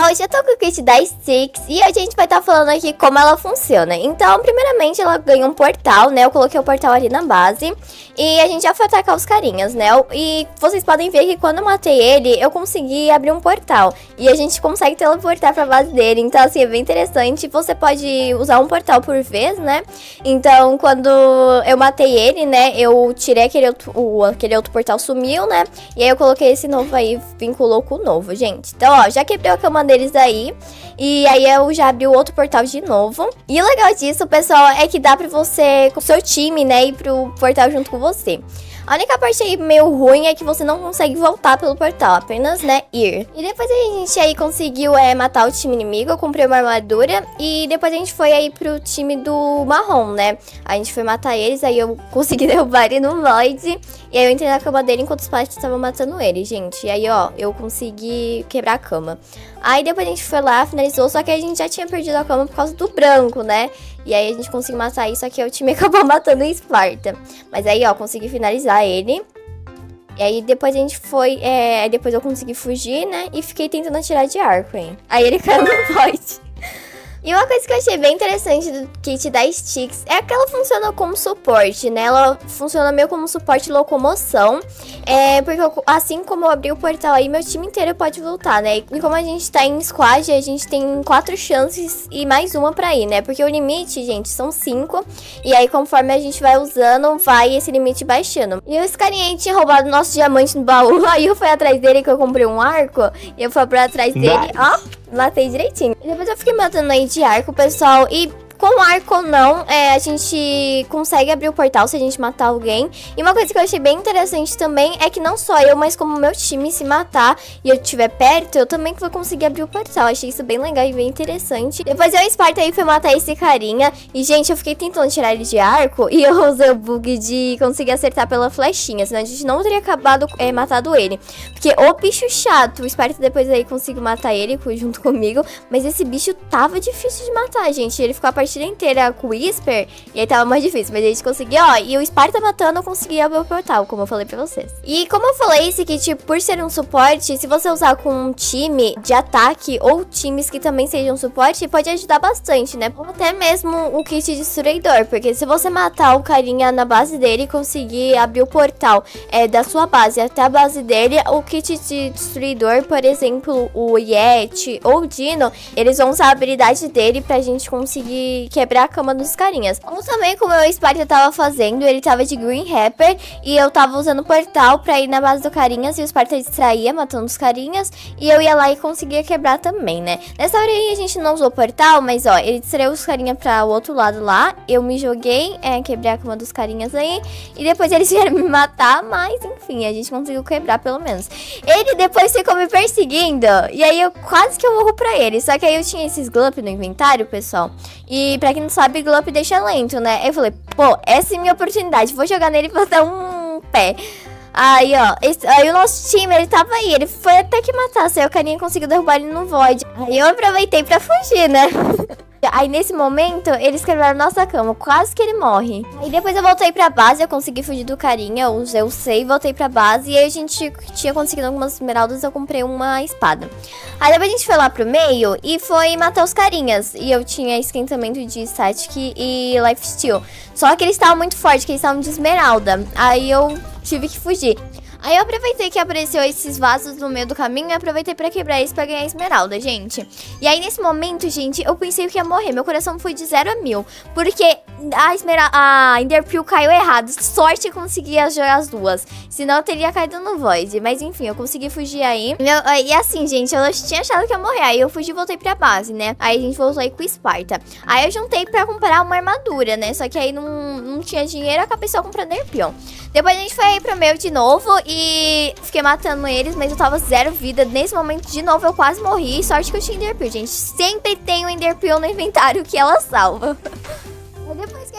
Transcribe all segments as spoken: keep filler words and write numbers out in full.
pessoal, já tô com o kit da Styx e a gente vai estar tá falando aqui como ela funciona. Então, primeiramente, ela ganha um portal, né? Eu coloquei o portal ali na base e a gente já foi atacar os carinhas, né? E vocês podem ver que quando eu matei ele, eu consegui abrir um portal e a gente consegue teleportar pra base dele. Então, assim, é bem interessante. Você pode usar um portal por vez, né? Então, quando eu matei ele, né? Eu tirei aquele outro, o, aquele outro portal, sumiu, né? E aí eu coloquei esse novo aí, vinculou com o novo, gente. Então, ó, já quebrei a cama deles aí. E aí eu já abri o outro portal de novo. E o legal disso, pessoal, é que dá pra você, com o seu time, né, ir pro portal junto com você. A única parte aí meio ruim é que você não consegue voltar pelo portal, apenas, né, ir. E depois a gente aí conseguiu é, matar o time inimigo, eu comprei uma armadura. E depois a gente foi aí pro time do marrom, né. A gente foi matar eles, aí eu consegui derrubar ele no Void. E aí eu entrei na cama dele enquanto os pais estavam matando ele, gente. E aí, ó, eu consegui quebrar a cama. Aí depois a gente foi lá, finalizou, só que a gente já tinha perdido a cama por causa do branco, né. E aí a gente conseguiu matar isso, só que o time acabou matando o Sparta. Mas aí, ó, consegui finalizar ele. E aí depois a gente foi, é, depois eu consegui fugir, né, e fiquei tentando atirar de arco, hein. Aí ele caiu no Void. E uma coisa que eu achei bem interessante do kit da Styx é que ela funciona como suporte, né? Ela funciona meio como suporte de locomoção. É, porque eu, assim como eu abri o portal aí, meu time inteiro pode voltar, né? E como a gente tá em squad, a gente tem quatro chances e mais uma pra ir, né? Porque o limite, gente, são cinco. E aí, conforme a gente vai usando, vai esse limite baixando. E esse carinha aí tinha roubado nosso diamante no baú. Aí eu fui atrás dele, que eu comprei um arco. E eu fui pra trás dele, ó, matei direitinho. E depois eu fiquei matando aí de arco, pessoal, e com arco ou não, é, a gente consegue abrir o portal se a gente matar alguém. E uma coisa que eu achei bem interessante também é que não só eu, mas como o meu time se matar e eu estiver perto, eu também vou conseguir abrir o portal. Achei isso bem legal e bem interessante. Depois eu, Sparta, aí fui matar esse carinha. E, gente, eu fiquei tentando tirar ele de arco e eu usei o bug de conseguir acertar pela flechinha, senão a gente não teria acabado, é, matado ele. Porque o bicho chato, o Sparta depois aí conseguiu matar ele junto comigo, mas esse bicho tava difícil de matar, gente. Ele ficou a partida inteira com o Whisper e aí tava mais difícil, mas a gente conseguiu, ó. E o Sparta matando, eu consegui abrir o portal, como eu falei pra vocês. E como eu falei, esse kit, por ser um suporte, se você usar com um time de ataque ou times que também sejam suporte, pode ajudar bastante, né? Ou até mesmo o kit destruidor, porque se você matar o carinha na base dele e conseguir abrir o portal é, da sua base até a base dele, o kit de destruidor, por exemplo, o Yeti ou o Dino, eles vão usar a habilidade dele pra gente conseguir quebrar a cama dos carinhas. Ou também, como o Sparta tava fazendo, ele tava de Green Rapper e eu tava usando o portal pra ir na base do carinhas e o Sparta distraía, matando os carinhas, e eu ia lá e conseguia quebrar também, né? Nessa hora aí a gente não usou o portal, mas ó, ele distraiu os carinhas pra o outro lado lá, eu me joguei, é, quebrei a cama dos carinhas aí, e depois eles vieram me matar, mas enfim, a gente conseguiu quebrar pelo menos. Ele depois ficou me perseguindo, e aí eu quase que eu morro pra ele, só que aí eu tinha esses glup no inventário, pessoal, e E pra quem não sabe, Glup deixa lento, né? Eu falei, pô, essa é minha oportunidade. Vou jogar nele pra dar um pé. Aí, ó, esse, aí o nosso time, ele tava aí. Ele foi até que matar, aí o carinha conseguiu derrubar ele no Void. Aí eu aproveitei pra fugir, né? Aí nesse momento, eles quebraram nossa cama, quase que ele morre. Aí depois eu voltei pra base, eu consegui fugir do carinha, eu usei o save, voltei pra base. E aí a gente tinha conseguido algumas esmeraldas, eu comprei uma espada. Aí depois a gente foi lá pro meio e foi matar os carinhas. E eu tinha esquentamento de static e lifesteal. Só que eles estavam muito fortes, que eles estavam de esmeralda. Aí eu tive que fugir. Aí eu aproveitei que apareceu esses vasos no meio do caminho e aproveitei pra quebrar eles pra ganhar esmeralda, gente. E aí nesse momento, gente, eu pensei que ia morrer. Meu coração foi de zero a mil. Porque a, esmeralda, a Enderpeel caiu errado. Sorte que eu conseguia jogar as duas. Senão eu teria caído no Void. Mas enfim, eu consegui fugir aí. Meu, e assim, gente, eu tinha achado que ia morrer. Aí eu fugi e voltei pra base, né? Aí a gente voltou aí com o Sparta. Aí eu juntei pra comprar uma armadura, né? Só que aí não, não tinha dinheiro, acabei só comprando Enderpeel. Depois a gente foi aí pro meio de novo e fiquei matando eles, mas eu tava zero vida. Nesse momento, de novo, eu quase morri. Sorte que eu tinha Enderpeel, gente. Sempre tem um Enderpeel no inventário que ela salva. Depois que a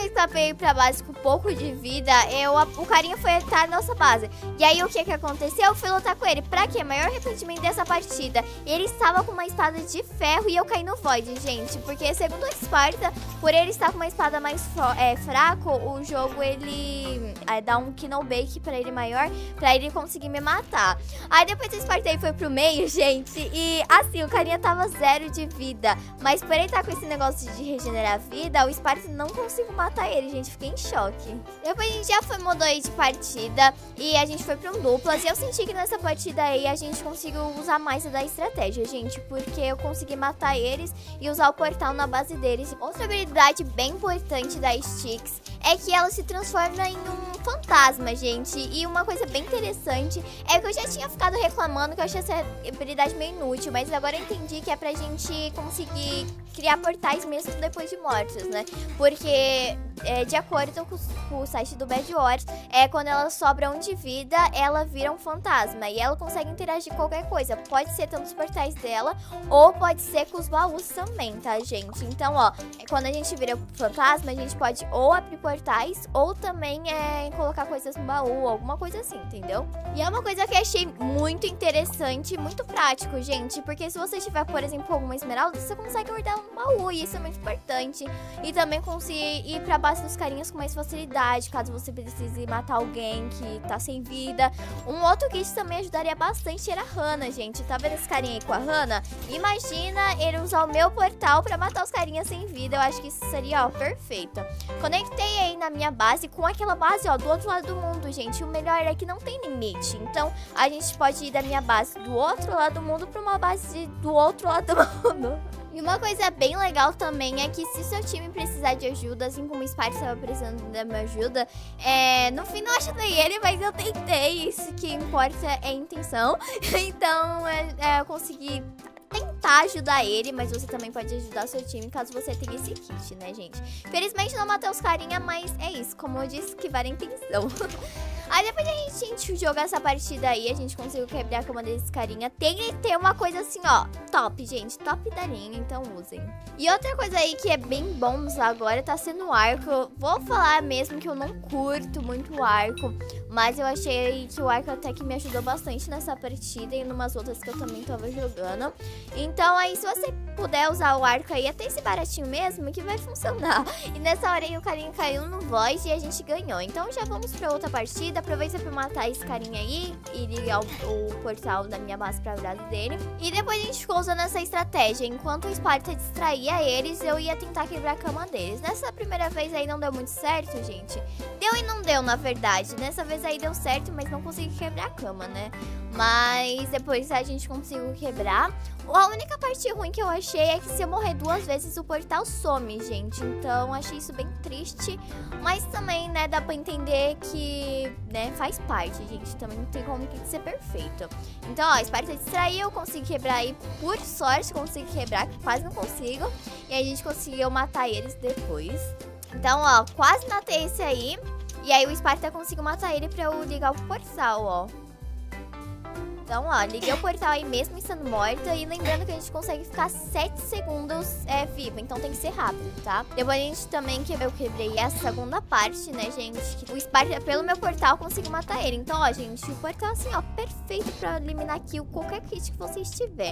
escapei pra base com um pouco de vida, eu, o carinha foi até a nossa base. E aí o que que aconteceu? Eu fui lutar com ele. Pra quê? Maior arrependimento dessa partida. Ele estava com uma espada de ferro e eu caí no Void, gente. Porque segundo o Sparta, por ele estar com uma espada mais é, fraco, o jogo ele é, dá um kill bake pra ele maior, pra ele conseguir me matar. Aí depois o Sparta aí foi pro meio, gente. E assim, o carinha tava zero de vida. Mas por ele estar com esse negócio de regenerar a vida, o Sparta não conseguiu matar ele, gente. Fiquei em choque. Depois a gente já foi, mudou aí de partida e a gente foi pra um duplas. E eu senti que nessa partida aí a gente conseguiu usar mais da estratégia, gente. Porque eu consegui matar eles e usar o portal na base deles. Outra habilidade bem importante da Styx é que ela se transforma em um fantasma, gente. E uma coisa bem interessante é que eu já tinha ficado reclamando que eu achei essa habilidade meio inútil, mas agora eu entendi que é pra gente conseguir criar portais mesmo depois de mortos, né? Porque, é, de acordo com, com o site do Bad Wars, é quando ela sobra um de vida, ela vira um fantasma e ela consegue interagir com qualquer coisa. Pode ser tanto os portais dela ou pode ser com os baús também, tá, gente? Então, ó, quando a gente vira fantasma, a gente pode ou abrir portais ou também é, colocar coisas no baú, alguma coisa assim, entendeu? E é uma coisa que eu achei muito interessante e muito prático, gente, porque se você tiver, por exemplo, alguma esmeralda, você consegue guardar um baú, e isso é muito importante. E também conseguir ir pra base dos carinhas com mais facilidade, caso você precise matar alguém que tá sem vida. Um outro kit também ajudaria bastante era a Hannah, gente. Tá vendo esse carinha aí com a Hannah? Imagina ele usar o meu portal pra matar os carinhas sem vida. Eu acho que isso seria, ó, perfeito. Conectei aí na minha base com aquela base, ó, do outro lado do mundo, gente. O melhor é que não tem limite. Então, a gente pode ir da minha base do outro lado do mundo pra uma base do outro lado do mundo. E uma coisa bem legal também é que se seu time precisar de ajuda, assim como o Sparta estava precisando da minha ajuda, é, no fim não ajudei ele, mas eu tentei. Isso que importa é a intenção. Então, é, é, eu consegui tentar ajudar ele, mas você também pode ajudar seu time caso você tenha esse kit, né, gente? Felizmente não matei os carinha, mas é isso, como eu disse, que vale a intenção. Aí depois de a gente jogar essa partida aí, a gente conseguiu quebrar a cama desses carinha. Tem que ter uma coisa assim, ó, top, gente, top da linha, então usem. E outra coisa aí que é bem bom usar agora tá sendo o arco. Eu vou falar mesmo que eu não curto muito o arco, mas eu achei que o arco até que me ajudou bastante nessa partida e em umas outras que eu também tava jogando. Então aí se você puder usar o arco aí, até esse baratinho mesmo, que vai funcionar. E nessa hora aí o carinha caiu no Void e a gente ganhou. Então já vamos pra outra partida. Aproveita pra matar esse carinha aí e ligar o, o portal da minha base pra base dele. E depois a gente ficou usando essa estratégia. Enquanto o Sparta distraía eles, eu ia tentar quebrar a cama deles. Nessa primeira vez aí não deu muito certo, gente. Deu e não deu, na verdade. Nessa vez aí deu certo, mas não consegui quebrar a cama, né? Mas depois a gente conseguiu quebrar. A única parte ruim que eu achei é que se eu morrer duas vezes o portal some, gente. Então achei isso bem triste. Mas também, né, dá pra entender que, né, faz parte, gente. Também não tem como que ser perfeito. Então, ó, a Sparta distraiu, eu consegui quebrar aí. Por sorte, consegui quebrar, que quase não consigo. E aí a gente conseguiu matar eles depois. Então, ó, quase matei esse aí. E aí o Sparta conseguiu matar ele pra eu ligar o portal, ó. Então, ó, liguei o portal aí mesmo estando morta. E lembrando que a gente consegue ficar sete segundos é, viva. Então tem que ser rápido, tá? Depois a gente também, que eu quebrei essa segunda parte, né, gente? O Sparta, pelo meu portal, conseguiu matar ele. Então, ó, gente, o portal assim, ó, perfeito pra eliminar kill qualquer kit que você estiver.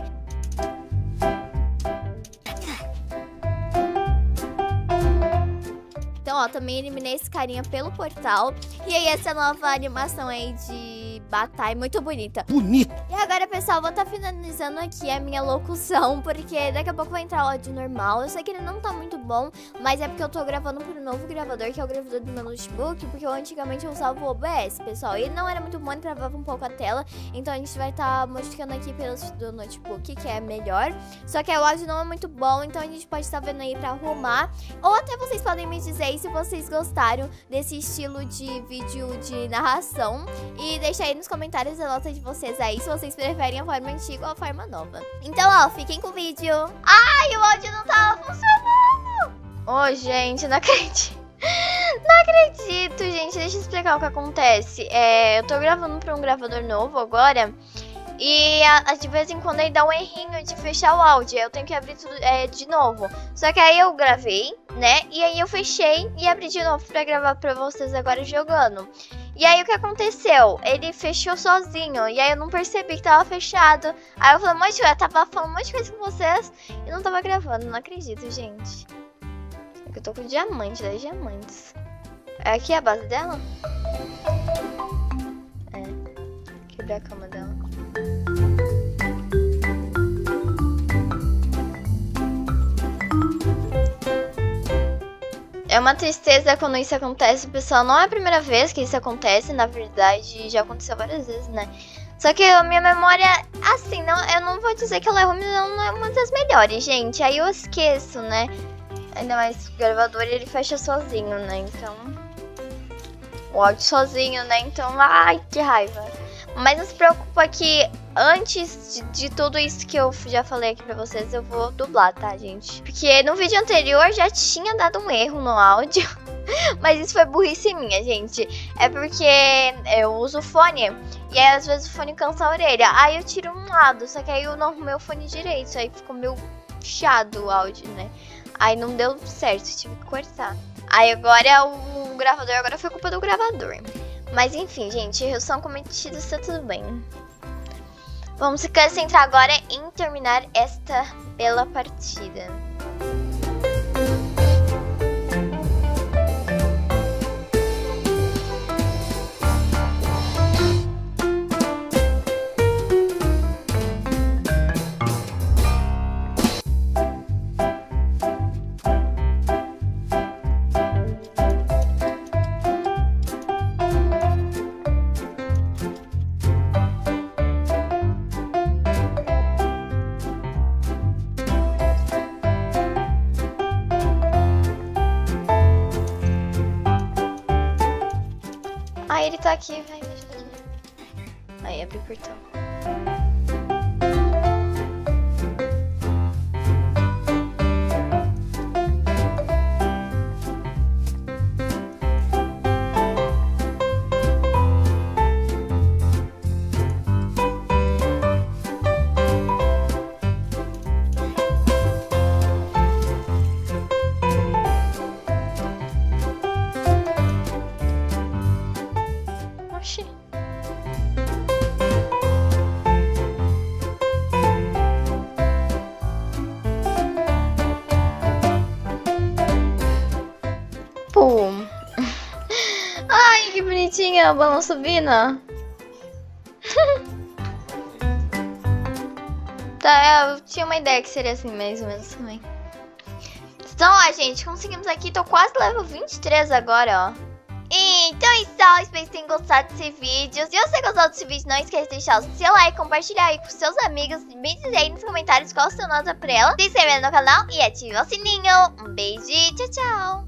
Então, ó, também eliminei esse carinha pelo portal. E aí, essa nova animação aí de batalha, muito bonita. Bonito! E agora, pessoal, vou estar tá finalizando aqui a minha locução, porque daqui a pouco vai entrar o áudio normal. Eu sei que ele não tá muito bom, mas é porque eu tô gravando por um novo gravador, que é o gravador do meu notebook, porque eu antigamente eu usava o O B S, pessoal. E ele não era muito bom, ele travava um pouco a tela, então a gente vai estar tá modificando aqui pelo do notebook, que é melhor. Só que o áudio não é muito bom, então a gente pode estar tá vendo aí pra arrumar. Ou até vocês podem me dizer aí se vocês gostaram desse estilo de vídeo de narração. E deixa aí nos comentários a nota de vocês aí, se vocês preferem a forma antiga ou a forma nova. Então, ó, fiquem com o vídeo. Ai, o áudio não tava funcionando. Ô, oh, gente, não acredito. Não acredito, gente. Deixa eu explicar o que acontece. É, eu tô gravando pra um gravador novo agora. E a, a, de vez em quando ele dá um errinho de fechar o áudio. Eu tenho que abrir tudo é, de novo. Só que aí eu gravei, né? E aí eu fechei e abri de novo pra gravar pra vocês agora jogando. E aí o que aconteceu? Ele fechou sozinho. E aí eu não percebi que tava fechado. Aí eu falei, um monte de... eu tava falando um monte de coisa com vocês e não tava gravando. Não acredito, gente. Eu tô com diamante, dez diamantes. É aqui a base dela? É. Quebrar a cama dela. É uma tristeza quando isso acontece, pessoal. Não é a primeira vez que isso acontece, na verdade, já aconteceu várias vezes, né? Só que a minha memória, assim, não, eu não vou dizer que ela é ruim, mas ela não é uma das melhores, gente. Aí eu esqueço, né? Ainda mais o gravador, ele fecha sozinho, né? Então, o áudio sozinho, né? Então, ai, que raiva. Mas não se preocupa que antes de, de tudo isso que eu já falei aqui pra vocês, eu vou dublar, tá, gente? Porque no vídeo anterior já tinha dado um erro no áudio. Mas isso foi burrice minha, gente. É porque eu uso fone e aí às vezes o fone cansa a orelha. Aí eu tiro um lado, só que aí eu não arrumei o fone direito. Aí ficou meio chiado o áudio, né? Aí não deu certo, tive que cortar. Aí agora o gravador, agora foi culpa do gravador. Mas enfim, gente, erros são cometidos, tá tudo bem. Vamos se concentrar agora em terminar esta bela partida. Ah, ele tá aqui, vai, deixa aqui. Aí, abre o portão. Pô. Ai, que bonitinha o balão subindo. Tá, eu tinha uma ideia que seria assim mais ou menos também. Então, ó, gente, conseguimos aqui. Tô quase level vinte e três agora, ó. Então é isso, espero que tenham gostado desse vídeo. Se você gostou desse vídeo, não esqueça de deixar o seu like, compartilhar aí com seus amigos. Me dizer aí nos comentários qual é o seu nota pra ela. Se inscrever no canal e ative o sininho. Um beijo e tchau, tchau.